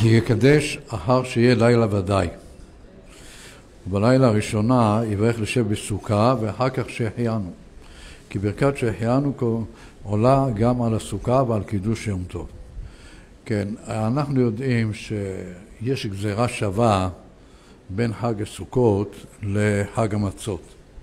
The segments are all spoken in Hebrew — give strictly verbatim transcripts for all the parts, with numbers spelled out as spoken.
יקדש אחר שיהיה לילה ודאי. בלילה הראשונה יברך לשב בסוכה ואחר כך שהחיינו. כי ברכת שהחיינו עולה גם על הסוכה ועל קידוש יום טוב. כן, אנחנו יודעים שיש גזירה שווה בין חג הסוכות לחג המצות.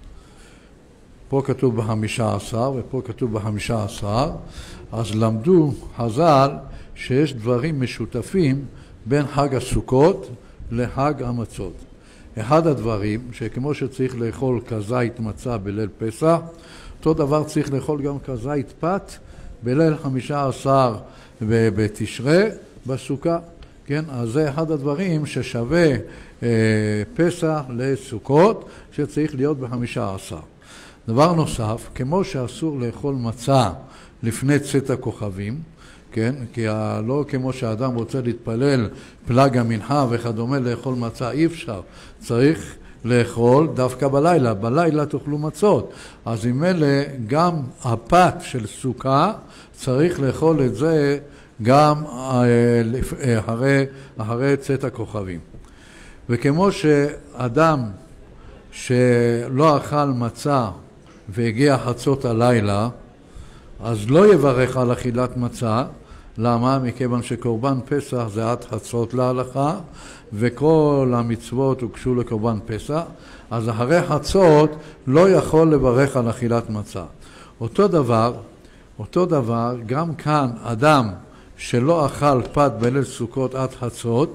פה כתוב בחמישה עשר ופה כתוב בחמישה עשר, אז למדו חז"ל שיש דברים משותפים בין חג הסוכות לחג המצות. אחד הדברים שכמו שצריך לאכול כזית מצה בליל פסח, אותו דבר צריך לאכול גם כזית פת בליל חמישה עשר בתשרי בסוכה. כן, אז זה אחד הדברים ששווה אה, פסח לסוכות שצריך להיות בחמישה עשר. דבר נוסף, כמו שאסור לאכול מצה לפני צאת הכוכבים, כן, כי לא כמו שהאדם רוצה להתפלל פלג המנחה וכדומה לאכול מצה, אי אפשר. צריך לאכול דווקא בלילה, בלילה תאכלו מצות. אז עם אלה גם הפת של סוכה צריך לאכול את זה גם אחרי, אחרי צאת הכוכבים. וכמו שאדם שלא אכל מצה והגיע חצות הלילה, אז לא יברך על אכילת מצה. למה? מכיוון שקורבן פסח זה עד חצות להלכה, וכל המצוות הוקשו לקורבן פסח, אז אחרי חצות לא יכול לברך על אכילת מצה. אותו דבר, אותו דבר, גם כאן אדם שלא אכל פת בליל סוכות עד חצות,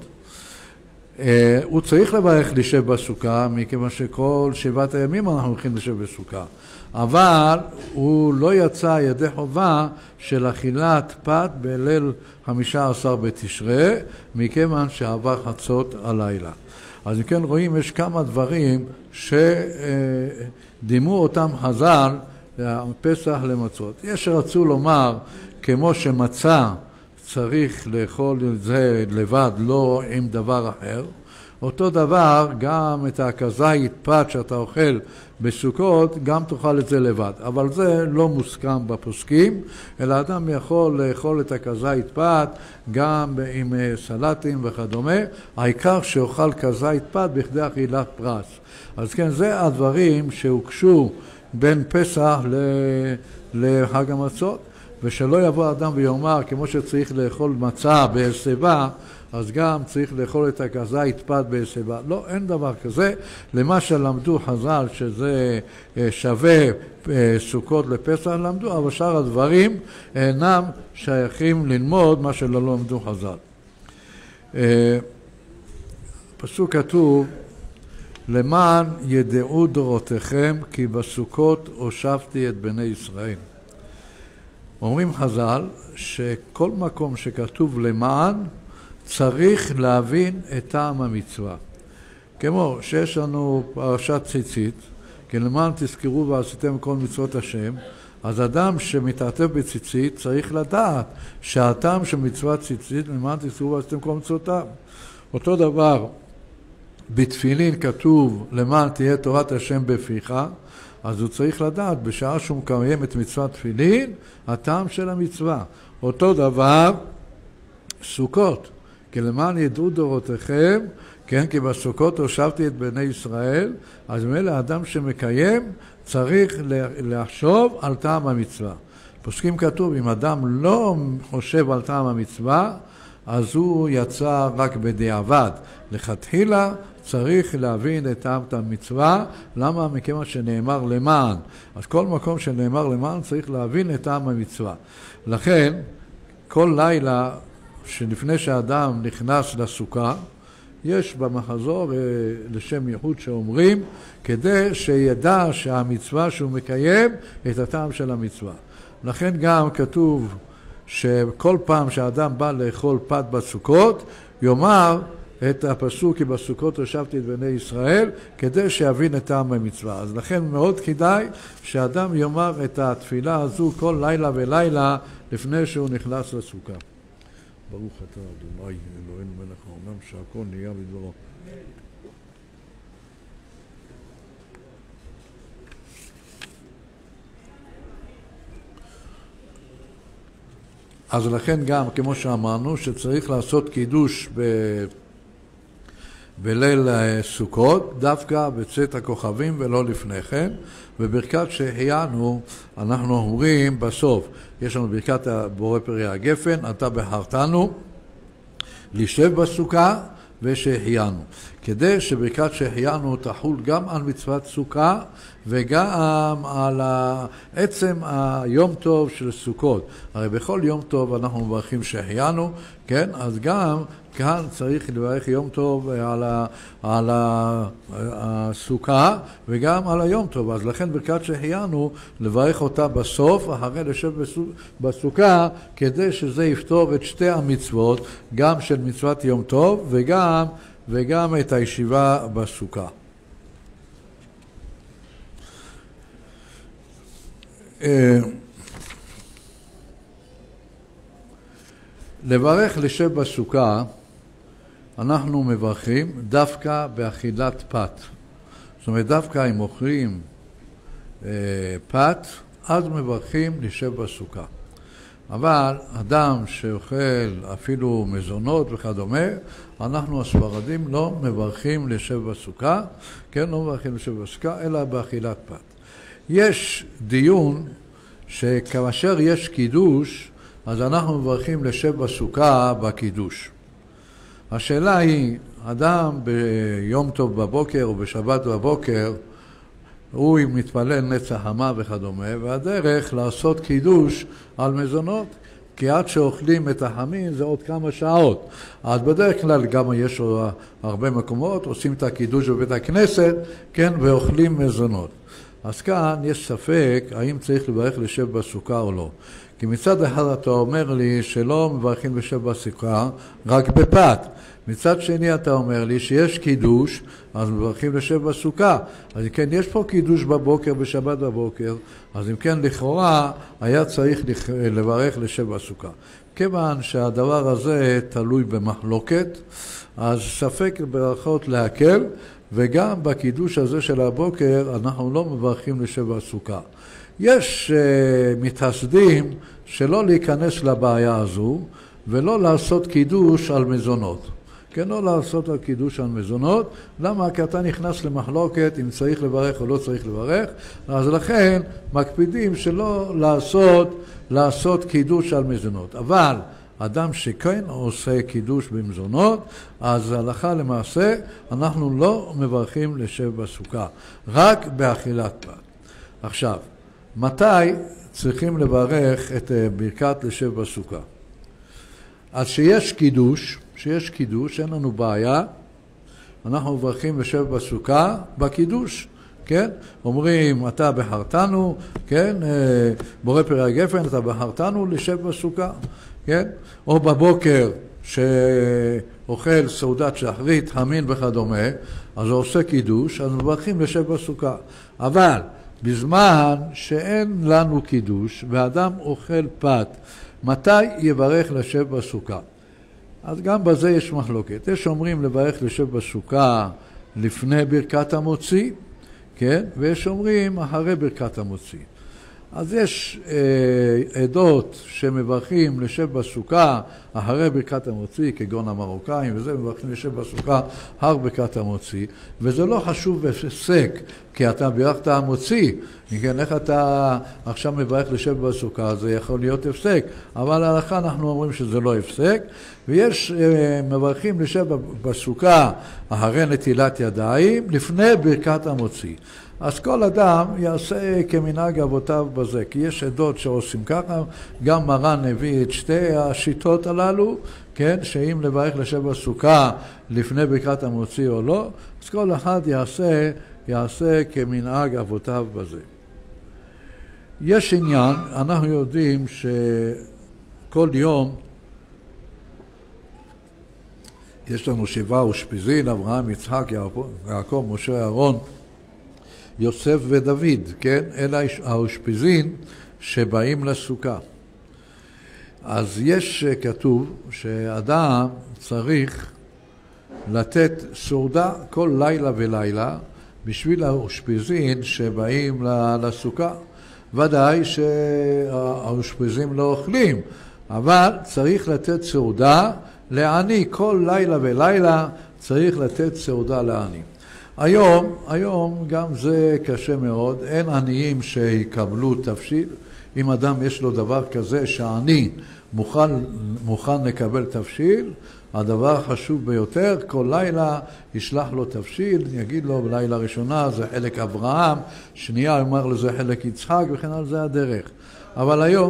הוא צריך לברך לשב בסוכה, מכיוון שכל שבעת הימים אנחנו הולכים לשב בסוכה. אבל הוא לא יצא ידי חובה של אכילת פת בליל חמישה עשר בתשרי, מכיוון שעבר חצות הלילה. אז כן רואים, יש כמה דברים שדימו אותם חז"ל, פסח למצות. יש שרצו לומר, כמו שמצה צריך לאכול את זה לבד, לא עם דבר אחר. אותו דבר, גם את הכזית פת שאתה אוכל בסוכות, גם תאכל את זה לבד. אבל זה לא מוסכם בפוסקים, אלא אדם יכול לאכול את הכזית פת גם עם סלטים וכדומה. העיקר שאוכל כזית פת בכדי אכילת פרס. אז כן, זה הדברים שהוקשו בין פסח לחג המצות. ושלא יבוא אדם ויאמר, כמו שצריך לאכול מצה בהסבה, אז גם צריך לאכול את הכזית פת בהסבה. לא, אין דבר כזה. למה שלמדו חז"ל שזה שווה סוכות לפסח למדו, אבל שאר הדברים אינם שייכים ללמוד מה שלא למדו חז"ל. פסוק כתוב, למען ידעו דורותיכם כי בסוכות הושבתי את בני ישראל. אומרים חז"ל שכל מקום שכתוב למען צריך להבין את טעם המצווה. כמו שיש לנו פרשת ציצית, כי למען תזכרו ועשיתם כל מצוות השם, אז אדם שמתעטף בציצית צריך לדעת שהטעם של מצוות ציצית למען תזכרו ועשיתם כל מצוותיו. אותו דבר בתפילין כתוב למען תהיה תורת השם בפיך, אז הוא צריך לדעת בשעה שהוא מקיים את מצוות תפילין, הטעם של המצווה. אותו דבר סוכות, כי למען ידעו דורותיכם, כן, כי בסוכות הושבתי את בני ישראל, אז מילא האדם שמקיים צריך לחשוב על טעם המצווה. פוסקים כתוב, אם אדם לא חושב על טעם המצווה, אז הוא יצא רק בדיעבד. לכתחילה צריך להבין את טעם המצווה. למה? מכיוון שנאמר למען. אז כל מקום שנאמר למען צריך להבין את טעם המצווה. לכן, כל לילה שלפני שהאדם נכנס לסוכה, יש במחזור לשם ייחוד שאומרים, כדי שידע שהמצווה שהוא מקיים את הטעם של המצווה. לכן גם כתוב שכל פעם שהאדם בא לאכול פת בסוכות, יאמר את הפסוק כי בסוכות הושבתי את בני ישראל, כדי שיבין את טעם המצווה. אז לכן מאוד כדאי שאדם יאמר את התפילה הזו כל לילה ולילה לפני שהוא נכנס לסוכה. ברוך אתה אדוני אלוהינו מלך העולם שהכל נהיה בדברו. אז לכן גם, כמו שאמרנו, שצריך לעשות קידוש ב... בליל סוכות, דווקא בצאת הכוכבים ולא לפני כן. בברכת שהחיינו אנחנו אומרים בסוף, יש לנו ברכת בורא פרי הגפן, אתה בחרתנו לשב בסוכה ושהחיינו, כדי שברכת שהחיינו תחול גם על מצוות סוכה וגם על עצם היום טוב של סוכות. הרי בכל יום טוב אנחנו מברכים שהחיינו, כן? אז גם כאן צריך לברך יום טוב על, ה, על ה, הסוכה וגם על היום טוב. אז לכן ברכת שהחיינו לברך אותה בסוף, אחרי לשב בסוכה, כדי שזה יפתור את שתי המצוות, גם של מצוות יום טוב וגם, וגם את הישיבה בסוכה. לברך לשב בסוכה אנחנו מברכים דווקא באכילת פת. זאת אומרת, דווקא אם אוכלים אה, פת, אז מברכים לשב בסוכה. אבל אדם שאוכל אפילו מזונות וכדומה, אנחנו הספרדים לא מברכים לשב בסוכה, כן, לא מברכים לשב בסוכה, אלא באכילת פת. יש דיון שכאשר יש קידוש, אז אנחנו מברכים לשב בסוכה בקידוש. השאלה היא, אדם ביום טוב בבוקר או בשבת בבוקר, הוא מתפלל נצח חמה וכדומה, והדרך לעשות קידוש על מזונות, כי עד שאוכלים את החמין זה עוד כמה שעות. אז בדרך כלל גם יש הרבה מקומות, עושים את הקידוש בבית הכנסת, כן, ואוכלים מזונות. אז כאן יש ספק האם צריך לברך לשב בסוכה או לא. כי מצד אחד אתה אומר לי שלא מברכים לשב בסוכה רק בפת. מצד שני אתה אומר לי שיש קידוש, אז מברכים לשב בסוכה. אז אם כן, יש פה קידוש בבוקר, בשבת בבוקר, אז אם כן, לכאורה היה צריך לברך לשב בסוכה. כיוון שהדבר הזה תלוי במחלוקת, אז ספק ברכות להקל, וגם בקידוש הזה של הבוקר אנחנו לא מברכים לשב בסוכה. יש uh, מתחסדים שלא להיכנס לבעיה הזו, ולא לעשות קידוש על מזונות. כן, לא לעשות על קידוש על מזונות. למה? כי אתה נכנס למחלוקת אם צריך לברך או לא צריך לברך, אז לכן מקפידים שלא לעשות, לעשות קידוש על מזונות. אבל אדם שכן עושה קידוש במזונות, אז הלכה למעשה אנחנו לא מברכים לשב בסוכה, רק באכילת פת. עכשיו, מתי צריכים לברך את ברכת לשב בסוכה? אז שיש קידוש, שיש קידוש, אין לנו בעיה, אנחנו מברכים לשב בסוכה בקידוש, כן? אומרים, אתה בחרתנו, כן? בורא פרי הגפן, אתה בחרתנו לשב בסוכה, כן? או בבוקר שאוכל סעודת שחרית, חמין וכדומה, אז הוא עושה קידוש, אז מברכים לשב בסוכה. אבל בזמן שאין לנו קידוש ואדם אוכל פת, מתי יברך לשב בסוכה? אז גם בזה יש מחלוקת. יש אומרים לברך לשב בסוכה לפני ברכת המוציא, כן? ויש אומרים אחרי ברכת המוציא. אז יש אה, עדות שמברכים לשב בסוכה אחרי ברכת המוציא, כגון המרוקאים, וזה מברכים לשב בסוכה אחר ברכת המוציא, וזה לא חשוב בפסק, כי אתה ברכת המוציא, כן, איך אתה עכשיו מברך לשב בסוכה, זה יכול להיות הפסק, אבל להלכה אנחנו אומרים שזה לא הפסק, ויש אה, מברכים לשב בסוכה אחרי נטילת ידיים, לפני ברכת המוציא. אז כל אדם יעשה כמנהג אבותיו בזה, כי יש עדות שעושים ככה, גם מרן הביא את שתי השיטות הללו, כן, שאם לברך לשב בסוכה לפני ברכת המוציא או לא, אז כל אחד יעשה, יעשה כמנהג אבותיו בזה. יש עניין, אנחנו יודעים שכל יום יש לנו שבעה אושפיזין, אברהם, יצחק, יעקב, משה, אהרון, יוסף ודוד, כן? אלה האושפיזין שבאים לסוכה. אז יש כתוב שאדם צריך לתת סעודה כל לילה ולילה בשביל האושפיזין שבאים לסוכה. ודאי שהאושפיזין לא אוכלים, אבל צריך לתת סעודה לעני, כל לילה ולילה צריך לתת סעודה לעני. היום, היום גם זה קשה מאוד, אין עניים שיקבלו תבשיל. אם אדם יש לו דבר כזה שעני מוכן, מוכן לקבל תבשיל, הדבר החשוב ביותר, כל לילה ישלח לו תבשיל, יגיד לו בלילה ראשונה זה חלק אברהם, שנייה יאמר לו זה חלק יצחק, וכן על זה הדרך. אבל היום,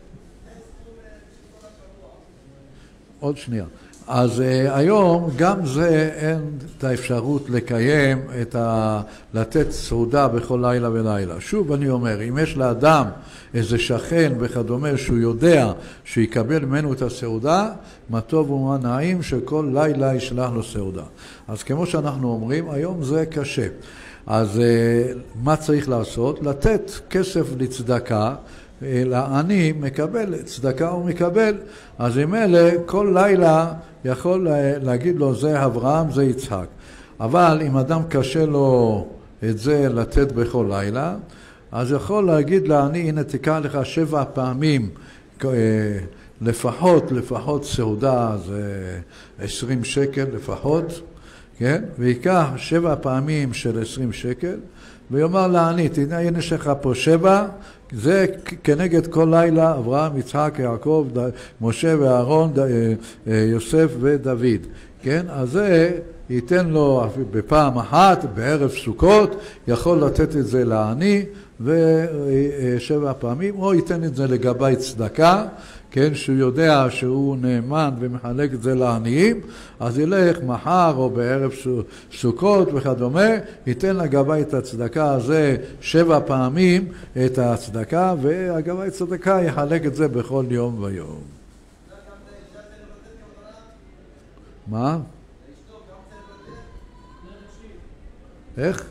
עוד שנייה. אז uh, היום גם זה אין את האפשרות לקיים, את ה... לתת סעודה בכל לילה ולילה. שוב אני אומר, אם יש לאדם איזה שכן וכדומה שהוא יודע שיקבל ממנו את הסעודה, מה טוב ומה נעים שכל לילה ישלח לו סעודה. אז כמו שאנחנו אומרים, היום זה קשה. אז uh, מה צריך לעשות? לתת כסף לצדקה, לעני מקבל, צדקה הוא מקבל, אז עם אלה כל לילה יכול להגיד לו זה אברהם, זה יצחק. אבל אם אדם קשה לו את זה לתת בכל לילה, אז יכול להגיד לעני, הנה תיקח לך שבע פעמים לפחות, לפחות סעודה, זה עשרים שקל לפחות, כן? ויקח שבע פעמים של עשרים שקל, ויאמר לעני, תדע, הנה שלך פה שבע, זה כנגד כל לילה, אברהם, יצחק, יעקב, משה ואהרון, יוסף ודוד. כן? אז זה ייתן לו בפעם אחת, בערב סוכות, יכול לתת את זה לעני, ושבע פעמים, או ייתן את זה לגבי צדקה, כן, שהוא יודע שהוא נאמן ומחלק את זה לעניים, אז ילך מחר או בערב סוכות וכדומה, ייתן לגבי את הצדקה הזה שבע פעמים את הצדקה, והגבי צדקה יחלק את זה בכל יום ויום. מה? איך?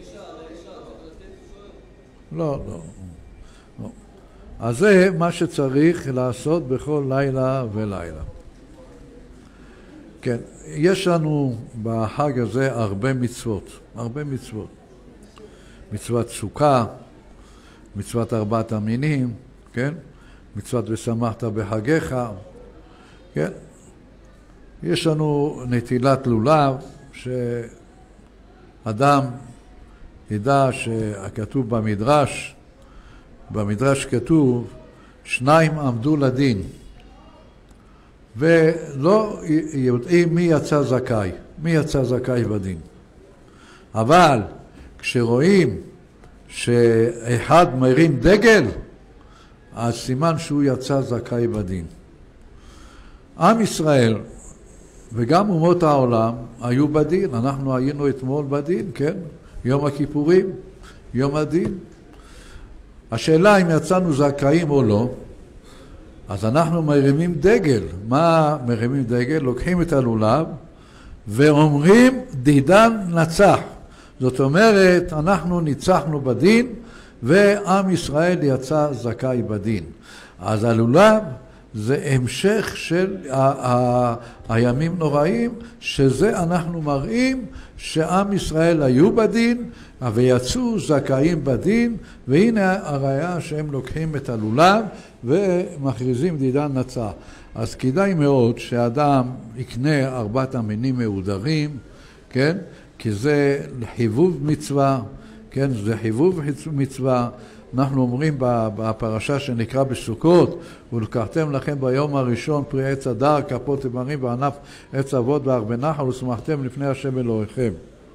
לא, לא. אז זה מה שצריך לעשות בכל לילה ולילה. כן, יש לנו בחג הזה הרבה מצוות, הרבה מצוות. מצוות סוכה, מצוות ארבעת המינים, כן? מצוות ושמחת בחגיך, כן? יש לנו נטילת לולב, שאדם ידע שהכתוב במדרש, במדרש כתוב, שניים עמדו לדין, ולא יודעים מי יצא זכאי, מי יצא זכאי בדין. אבל כשרואים שאחד מרים דגל, אז סימן שהוא יצא זכאי בדין. עם ישראל וגם אומות העולם היו בדין, אנחנו היינו אתמול בדין, כן? יום הכיפורים, יום הדין. השאלה אם יצאנו זכאים או לא, אז אנחנו מרימים דגל. מה מרימים דגל? לוקחים את הלולב ואומרים דידן נצח. זאת אומרת, אנחנו ניצחנו בדין ועם ישראל יצא זכאי בדין. אז הלולב זה המשך של הימים נוראים, שזה אנחנו מראים שעם ישראל היו בדין ויצאו זכאים בדין, והנה הראיה שהם לוקחים את הלולב ומכריזים דידן נצח. אז כדאי מאוד שאדם יקנה ארבעת המינים מהודרים, כן? כי זה חיבוב מצווה, כן? זה חיבוב מצווה. אנחנו אומרים בפרשה שנקרא בסוכות, ולקחתם לכם ביום הראשון פרי עץ הדר, כפות תמרים וענף עץ אבות והרבה נחל, ושמחתם לפני השם אלוהיכם.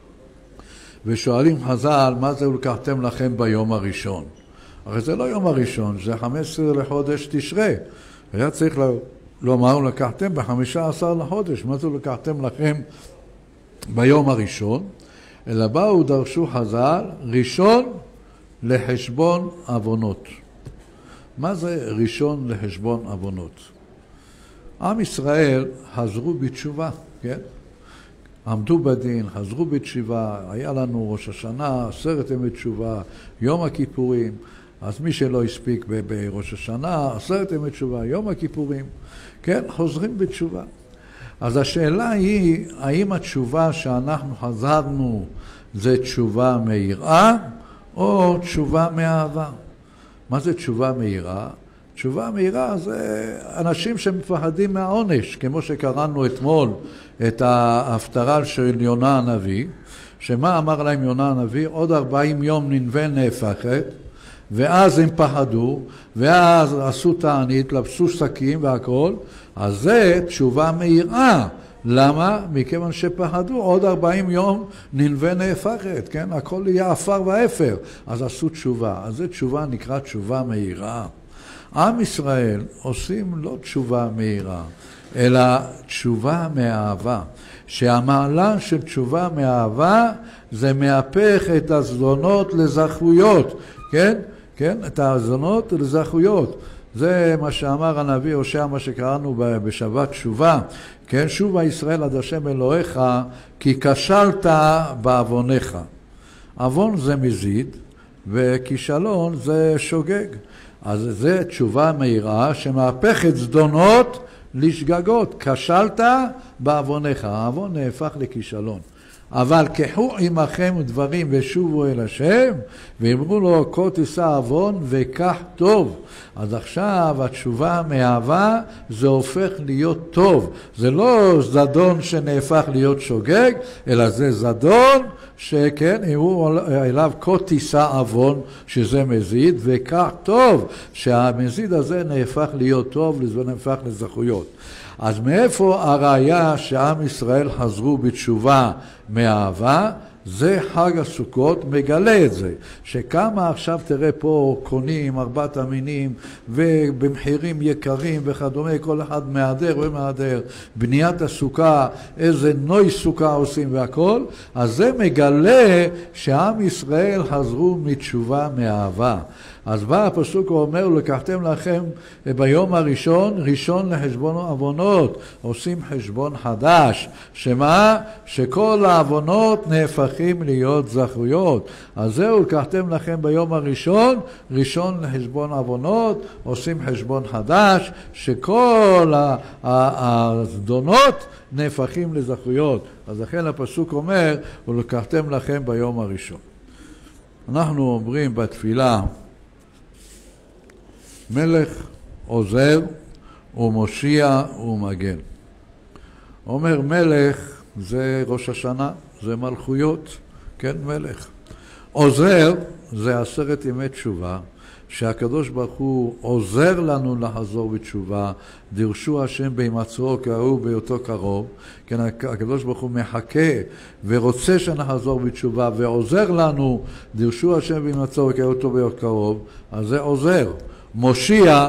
ושואלים חז"ל, מה זה ולקחתם לכם ביום הראשון? הרי זה לא יום הראשון, זה חמישה עשר לחודש תשרה. היה צריך לומר, לקחתם ב-חמישה עשר לחודש, מה זה לקחתם לכם ביום הראשון? אלא באו דרשו חז"ל, ראשון לחשבון עוונות. מה זה ראשון לחשבון עוונות? עם ישראל חזרו בתשובה, כן? עמדו בדין, חזרו בתשובה, היה לנו ראש השנה, עשרת ימי תשובה, יום הכיפורים, אז מי שלא הספיק בראש השנה, עשרת ימי תשובה, יום הכיפורים, כן, חוזרים בתשובה. אז השאלה היא, האם התשובה שאנחנו חזרנו זה תשובה מיראה, או תשובה מאהבה? מה זה תשובה מיראה? תשובה מהירה זה אנשים שמפחדים מהעונש, כמו שקראנו אתמול את ההפטרה של יונה הנביא, שמה אמר להם יונה הנביא? עוד ארבעים יום ננבה נהפכת, ואז הם פחדו, ואז עשו תענית, לבשו שקים והכל, אז זה תשובה מהירה. למה? מכיוון שפחדו, עוד ארבעים יום ננבה נהפכת, כן? הכל יהיה אפר ואפר, אז עשו תשובה. אז זה תשובה נקרא תשובה מהירה. עם ישראל עושים לא תשובה מהירה, אלא תשובה מאהבה. שהמעלה של תשובה מאהבה זה מהפך את הזדונות לזכויות, כן? כן? את הזדונות לזכויות. זה מה שאמר הנביא הושע, מה שקראנו בשבת תשובה. כן? שובה ישראל עד השם אלוהיך, כי כשלת בעוונך. עוון זה מזיד, וכישלון זה שוגג. אז זה תשובה מהירה שמהפכת זדונות לשגגות. כשלת בעוונך, העוון נהפך לכישלון. אבל קחו עמכם דברים ושובו אל השם, ואמרו לו כה תישא עוון וכך טוב. אז עכשיו התשובה מאהבה זה הופך להיות טוב. זה לא זדון שנהפך להיות שוגג, אלא זה זדון שכן, אמרו אליו כה תישא עוון, שזה מזיד, וכך טוב, שהמזיד הזה נהפך להיות טוב, נהפך לזכויות. אז מאיפה הראיה שעם ישראל חזרו בתשובה מאהבה? זה חג הסוכות מגלה את זה, שכמה עכשיו תראה פה קונים ארבעת המינים ובמחירים יקרים וכדומה, כל אחד מהדר ומהדר, בניית הסוכה, איזה נוי סוכה עושים והכל, אז זה מגלה שעם ישראל חזרו מתשובה מאהבה. אז בא הפסוק ואומר, לקחתם לכם ביום הראשון, ראשון לחשבון עוונות, עושים חשבון חדש, שמה? שכל העוונות נהפכים להיות זכויות. אז זהו, לקחתם לכם ביום הראשון, ראשון לחשבון עוונות, עושים חשבון חדש, שכל הזדונות נהפכים לזכויות. אז לכן הפסוק אומר, ולקחתם לכם ביום הראשון. אנחנו אומרים בתפילה, מלך עוזר ומושיע ומגן. אומר מלך זה ראש השנה, זה מלכויות, כן מלך. עוזר זה עשרת ימי תשובה, שהקדוש ברוך הוא עוזר לנו לחזור בתשובה, דרשו השם בהימצאו קראו בהיותו קרוב, כן, הקדוש ברוך הוא מחכה ורוצה שנחזור בתשובה ועוזר לנו, דרשו השם בהימצאו קראו בהיותו קרוב, אז זה עוזר. מושיע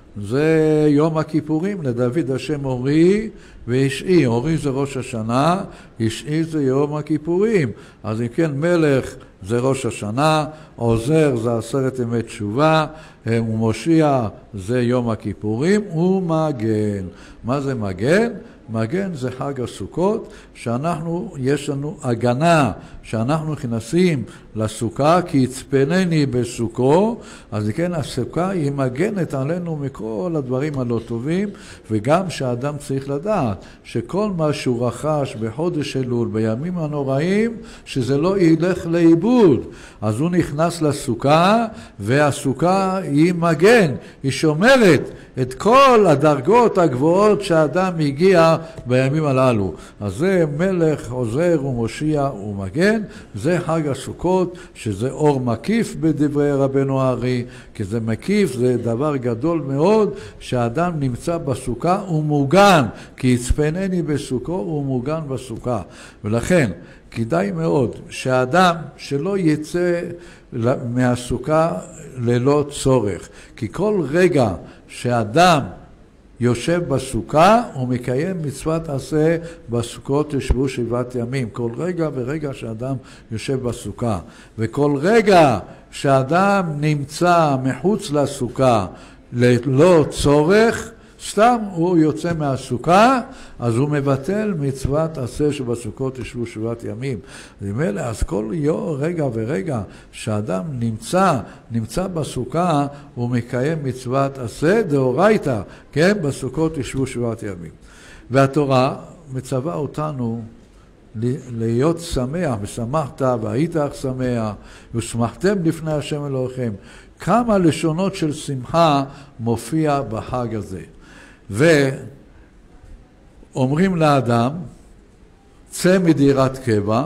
זה יום הכיפורים, לדוד השם אורי וישעי. אורי זה ראש השנה, ישעי זה יום הכיפורים. אז אם כן, מלך זה ראש השנה, עוזר זה עשרת ימי תשובה, ומושיע זה יום הכיפורים, ומגן. מה זה מגן? מגן זה חג הסוכות, שאנחנו, יש לנו הגנה, שאנחנו נכנסים לסוכה, כי יצפנני בסוכו, אז כן, הסוכה היא מגנת עלינו מכל הדברים הלא טובים, וגם שהאדם צריך לדעת, שכל מה שהוא רכש בחודש אלול, בימים הנוראים, שזה לא ילך לאיבוד. אז הוא נכנס לסוכה, והסוכה היא מגן, היא שומרת את כל הדרגות הגבוהות שהאדם הגיע בימים הללו. אז זה מלך, עוזר ומושיע ומגן, זה חג הסוכות, שזה אור מקיף בדברי רבנו הארי, כי זה מקיף, זה דבר גדול מאוד, שהאדם נמצא בסוכה ומוגן, כי יצפנני בסוכו ומוגן בסוכה. ולכן כדאי מאוד שהאדם שלא יצא מהסוכה ללא צורך, כי כל רגע שאדם יושב בסוכה ומקיים מצוות עשה בסוכות ישבו שבעת ימים. כל רגע ורגע שאדם יושב בסוכה, וכל רגע שאדם נמצא מחוץ לסוכה ללא צורך, סתם הוא יוצא מהסוכה, אז הוא מבטל מצוות עשה שבסוכות ישבו שבעת ימים. ומילא, אז כל יום, רגע ורגע שאדם נמצא, נמצא בסוכה, הוא מקיים מצוות עשה דאורייתא, כן? בסוכות ישבו שבעת ימים. והתורה מצווה אותנו להיות שמח, ושמחת והיית שמח, ושמחתם לפני השם אלוהיכם. כמה לשונות של שמחה מופיע בחג הזה. ואומרים לאדם, צא מדירת קבע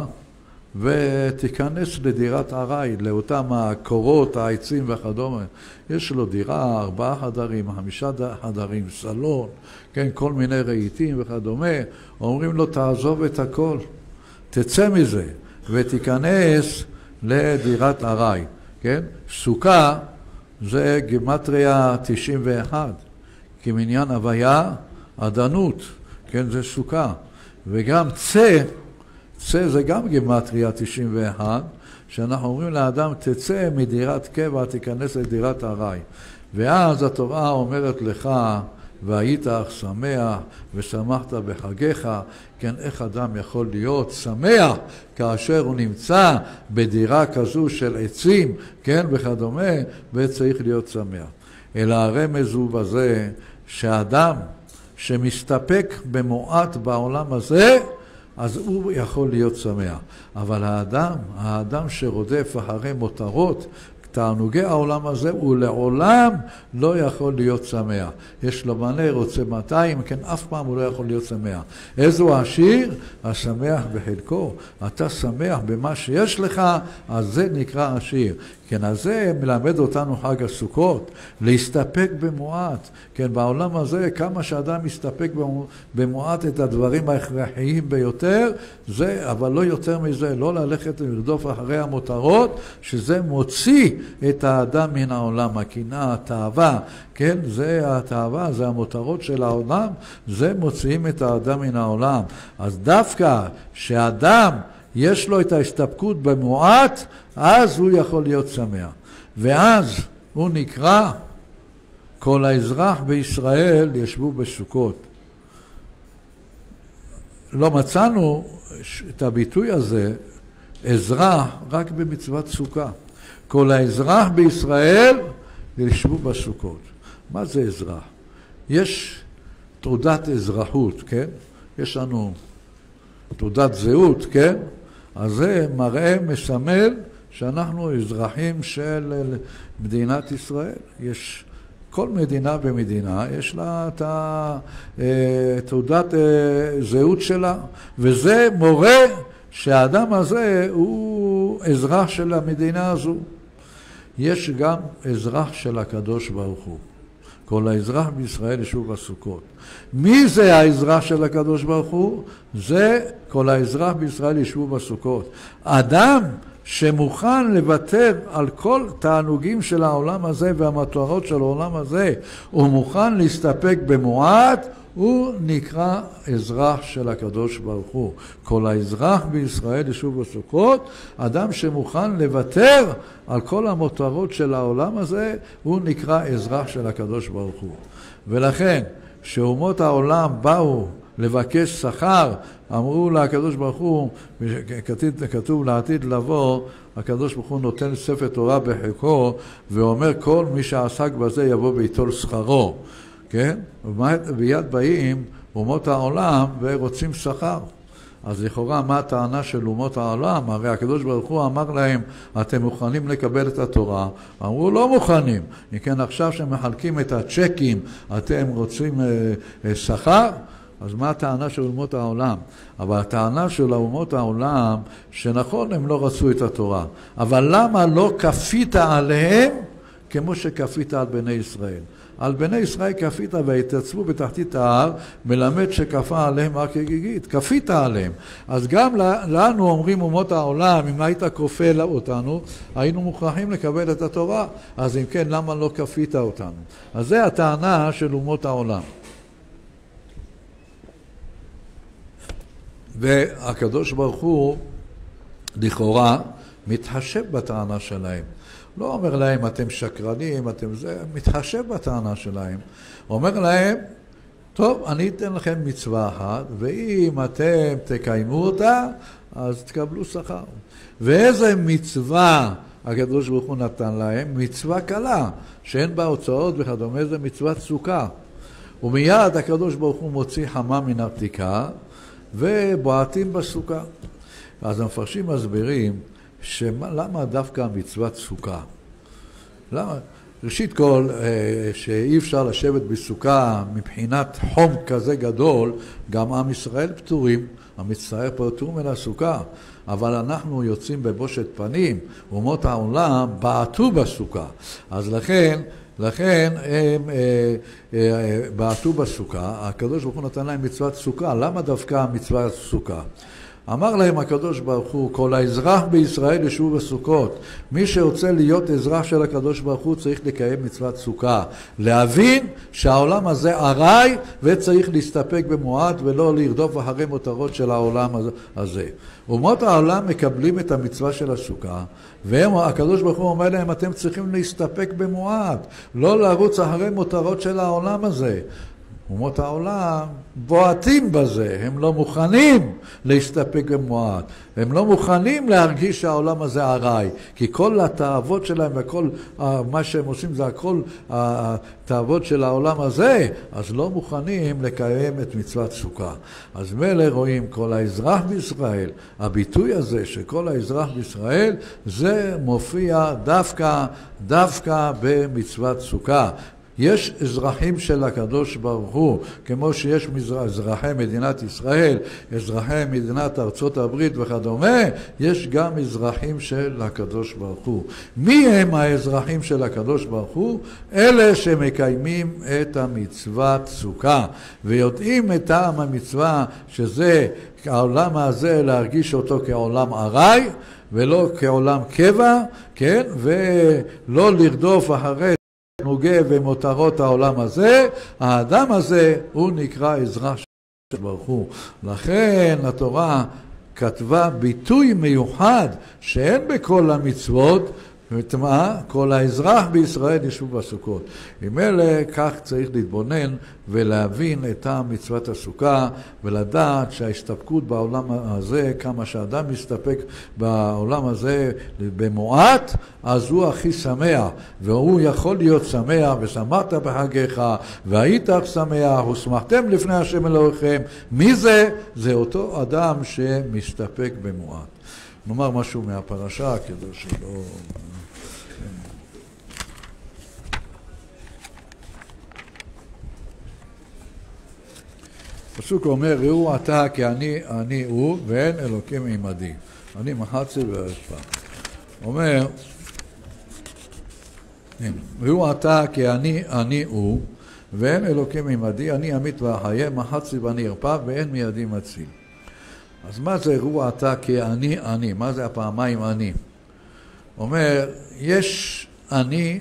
ותיכנס לדירת ארעי, לאותם הקורות, העצים וכדומה. יש לו דירה, ארבעה חדרים, חמישה חדרים, סלון, כן, כל מיני רהיטים וכדומה. אומרים לו, תעזוב את הכל, תצא מזה ותיכנס לדירת ארעי. כן? סוכה זה גימטריה תשעים ואחת, כמניין הוויה, עדנות, כן, זה סוכה. וגם צא, צא זה גם גימטריה תשעים ואחת, שאנחנו אומרים לאדם, תצא מדירת קבע, תיכנס לדירת ארעי. ואז התורה אומרת לך, והיית שמח ושמחת בחגיך, כן, איך אדם יכול להיות שמח כאשר הוא נמצא בדירה כזו של עצים, כן, וכדומה, וצריך להיות שמח. אלא הרמז הוא בזה שאדם שמסתפק במועט בעולם הזה, אז הוא יכול להיות שמח. אבל האדם, האדם שרודף אחרי מותרות, תענוגי העולם הזה, הוא לעולם לא יכול להיות שמח. יש לו מנה, רוצה מאתיים, כן, אף פעם הוא לא יכול להיות שמח. איזו עשיר? השמח בחלקו. אתה שמח במה שיש לך, אז זה נקרא עשיר. כן, אז זה מלמד אותנו חג הסוכות, להסתפק במועט. כן, בעולם הזה, כמה שאדם מסתפק במועט את הדברים ההכרחיים ביותר, זה, אבל לא יותר מזה, לא ללכת ולרדוף אחרי המותרות, שזה מוציא את האדם מן העולם, הקנאה, התאווה, כן, זה התאווה, זה המותרות של העולם, זה מוציאים את האדם מן העולם. אז דווקא שאדם יש לו את ההסתפקות במועט, אז הוא יכול להיות שמח. ואז הוא נקרא, כל האזרח בישראל ישבו בסוכות. לא מצאנו את הביטוי הזה, אזרח, רק במצוות סוכה. כל האזרח בישראל ישבו בסוכות. מה זה אזרח? יש תעודת אזרחות, כן? יש לנו תעודת זהות, כן? אז זה מראה, מסמל, שאנחנו אזרחים של מדינת ישראל. יש כל מדינה במדינה, יש לה את תעודת זהות שלה, וזה מורה שהאדם הזה הוא אזרח של המדינה הזו. יש גם אזרח של הקדוש ברוך הוא. כל האזרח בישראל ישבו בסוכות. מי זה האזרח של הקדוש ברוך הוא? זה כל האזרח בישראל ישבו בסוכות. אדם שמוכן לוותר על כל תענוגים של העולם הזה והמטרות של העולם הזה, הוא מוכן להסתפק במועט, הוא נקרא אזרח של הקדוש ברוך הוא. כל האזרח בישראל ישוב בסוכות, אדם שמוכן לוותר על כל המטרות של העולם הזה, הוא נקרא אזרח של הקדוש ברוך הוא. ולכן, שאומות העולם באו לבקש שכר, אמרו לקדוש ברוך הוא, כתוב לעתיד לבוא, הקדוש ברוך הוא נותן ספר תורה בחיקו, ואומר כל מי שעסק בזה יבוא ויטול שכרו. כן? וביד באים אומות העולם ורוצים שכר. אז לכאורה מה הטענה של אומות העולם? הרי הקדוש ברוך הוא אמר להם, אתם מוכנים לקבל את התורה? אמרו, לא מוכנים. כן, עכשיו שמחלקים את הצ'קים, אתם רוצים אה, שכר? אז מה הטענה של אומות העולם? אבל הטענה של אומות העולם, שנכון, הם לא רצו את התורה. אבל למה לא כפית עליהם כמו שכפית על בני ישראל? על בני ישראל כפית והתעצבו בתחתית ההר, מלמד שכפה עליהם הר כגיגית, כפית עליהם. אז גם לנו אומרים אומות העולם, אם היית כופה אותנו, היינו מוכרחים לקבל את התורה. אז אם כן, למה לא כפית אותנו? אז זה הטענה של אומות העולם. והקדוש ברוך הוא, לכאורה, מתחשב בטענה שלהם. לא אומר להם, אתם שקרנים, אתם זה, מתחשב בטענה שלהם. אומר להם, טוב, אני אתן לכם מצווה אחת, ואם אתם תקיימו אותה, אז תקבלו שכר. ואיזה מצווה הקדוש ברוך הוא נתן להם? מצווה קלה, שאין בה הוצאות וכדומה, זה מצוות סוכה. ומיד הקדוש ברוך הוא מוציא חמה מן הרתיקה, ובועטים בסוכה. אז המפרשים מסבירים, שלמה דווקא מצוות סוכה? למה? ראשית כל, שאי אפשר לשבת בסוכה מבחינת חום כזה גדול, גם עם ישראל פטורים, המצטער פטור מן הסוכה, אבל אנחנו יוצאים בבושת פנים, אומות העולם בעטו בסוכה, אז לכן, לכן הם אה, אה, בעטו בסוכה, הקדוש ברוך הוא נתן להם מצוות סוכה, למה דווקא מצוות סוכה? אמר להם הקדוש ברוך הוא, כל האזרח בישראל ישוב בסוכות. מי שרוצה להיות אזרח של הקדוש ברוך הוא צריך לקיים מצוות סוכה. להבין שהעולם הזה ארעי וצריך להסתפק במועט ולא לרדוף אחרי מותרות של העולם הזה. אומות העולם מקבלים את המצווה של הסוכה, והקדוש ברוך הוא אומר להם, אתם צריכים להסתפק במועט, לא לרוץ אחרי מותרות של העולם הזה. אומות העולם בועטים בזה, הם לא מוכנים להסתפק במועט, הם לא מוכנים להרגיש שהעולם הזה ארעי, כי כל התאוות שלהם וכל מה שהם עושים זה הכל התאוות של העולם הזה, אז לא מוכנים לקיים את מצוות סוכה. אז מלא רואים כל האזרח בישראל, הביטוי הזה שכל האזרח בישראל, זה מופיע דווקא, דווקא במצוות סוכה. יש אזרחים של הקדוש ברוך הוא, כמו שיש אזרחי מדינת ישראל, אזרחי מדינת ארצות הברית וכדומה, יש גם אזרחים של הקדוש ברוך הוא. מי הם האזרחים של הקדוש ברוך הוא? אלה שמקיימים את המצוות סוכה, ויודעים את טעם המצווה, שזה העולם הזה להרגיש אותו כעולם ארעי, ולא כעולם קבע, כן? ולא לרדוף אחרי נוגע ומותרות העולם הזה, האדם הזה הוא נקרא אזרח של ברוך הוא. לכן התורה כתבה ביטוי מיוחד שאין בכל המצוות, וטמאה, כל האזרח בישראל ישוב בסוכות. עם אלה כך צריך להתבונן ולהבין את המצוות הסוכה, ולדעת שההסתפקות בעולם הזה, כמה שאדם מסתפק בעולם הזה במועט, אז הוא הכי שמח, והוא יכול להיות שמח, ושמחת בחגיך, והיית שמח, ושמחתם לפני השם אלוהיכם. מי זה? זה אותו אדם שמסתפק במועט. נאמר משהו מהפרשה כדי שלא... פסוק אומר, ראו אתה כי אני אני הוא ואין אלוקים עמדי. אני מחצי ואשפה. אומר, ראו אתה כי אני אני הוא ואין אלוקים עמדי, אני אמית ואחיה, מחצי ואני ארפה ואין מידי מציל. אז מה זה ראו אתה כי אני אני? מה זה הפעמיים אני? אומר, יש אני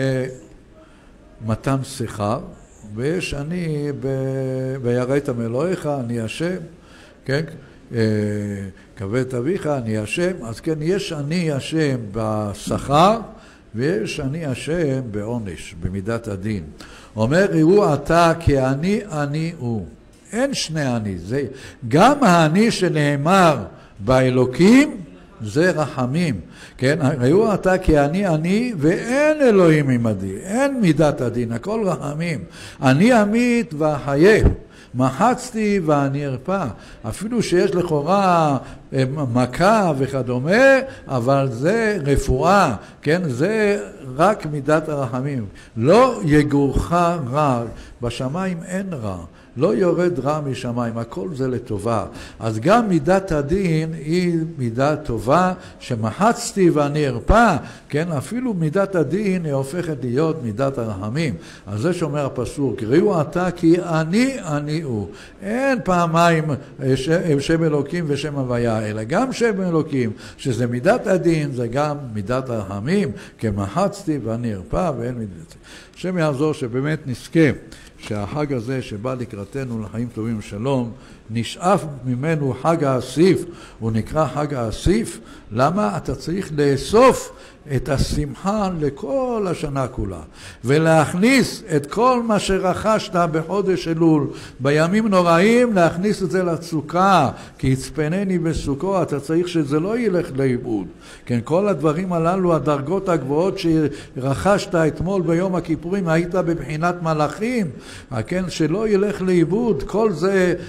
במתן שיחה, ויש אני ביראת מאלוהיך, אני השם, כן? כבד אביך, אני השם. אז כן, יש אני השם בשכר, ויש אני השם בעונש, במידת הדין. אומר, ראו אתה כי אני אני הוא. אין שני אני. זה, גם האני שנאמר באלוקים, זה רחמים, כן? ראו אתה כי אני אני ואין אלוהים עמדי, אין מידת הדין, הכל רחמים. אני אמית ואחיה, מחצתי ואני ארפה, אפילו שיש לכאורה מכה וכדומה, אבל זה רפואה, כן? זה רק מידת הרחמים. לא יגורך רע, בשמיים אין רע. לא יורד רע משמיים, הכל זה לטובה. אז גם מידת הדין היא מידה טובה, שמחצתי ואני ארפה, כן? אפילו מידת הדין היא הופכת להיות מידת הרחמים. אז זה שאומר הפסוק, ראו אתה כי אני אני הוא. אין פעמיים שם, שם אלוקים ושם הוויה, אלא גם שם אלוקים, שזה מידת הדין, זה גם מידת הרחמים, כמחצתי ואני ארפה ואין מידת. השם יעזור שבאמת נזכה שהחג הזה שבא לקראתנו לחיים טובים ושלום, נשאף ממנו חג האסיף, הוא נקרא חג האסיף. למה? אתה צריך לאסוף את השמחה לכל השנה כולה, ולהכניס את כל מה שרכשת בחודש אלול, בימים נוראים, להכניס את זה לסוכה, כי יצפנני בסוכו, אתה צריך שזה לא ילך לאיבוד. כן, כל הדברים הללו, הדרגות הגבוהות שרכשת אתמול ביום הכיפורים, היית בבחינת מלאכים, כן, שלא ילך לאיבוד, כל זה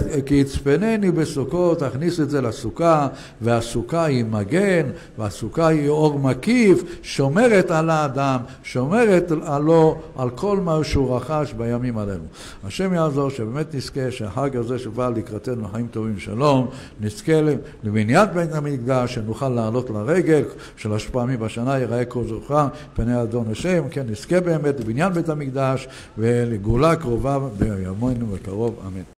כי יצפנני בסוכות, תכניס את זה לסוכה, והסוכה היא מגן, והסוכה היא אור מקיף, שומרת על האדם, שומרת עלו, על כל מה שהוא רכש בימים עלינו. השם יעזור שבאמת נזכה שהחג הזה שבא לקראתנו חיים טובים שלום, נזכה לבניית בית המקדש, שנוכל לעלות לרגל, שלוש פעמים בשנה ייראה כל זוכר, פני אדון השם, כן נזכה באמת לבניין בית המקדש ולגאולה קרובה בימינו בקרוב, אמן.